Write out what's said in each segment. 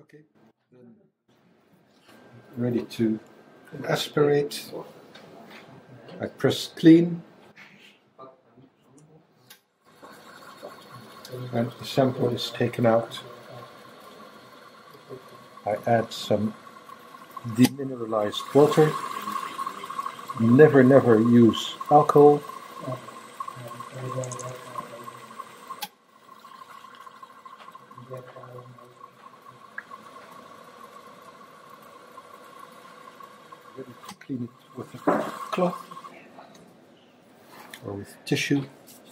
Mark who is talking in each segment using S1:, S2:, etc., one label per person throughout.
S1: Okay, then ready to aspirate. I press clean and the sample is taken out. I add some demineralized water. Never use alcohol. Ready to clean it with a cloth or with tissue.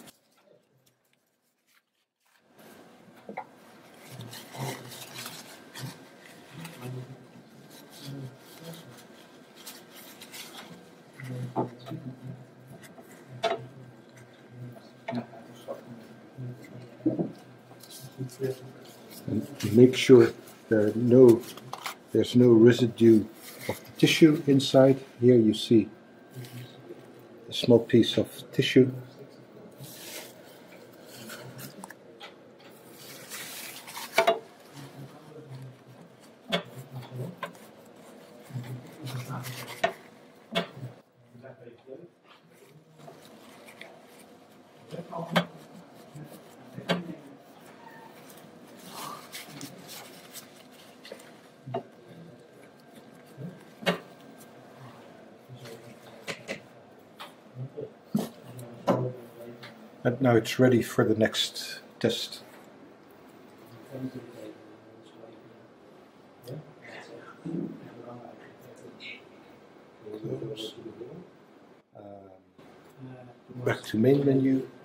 S1: And make sure there's no residue of the tissue inside. Here you see a small piece of tissue. And now it's ready for the next test. Close. Back to main menu.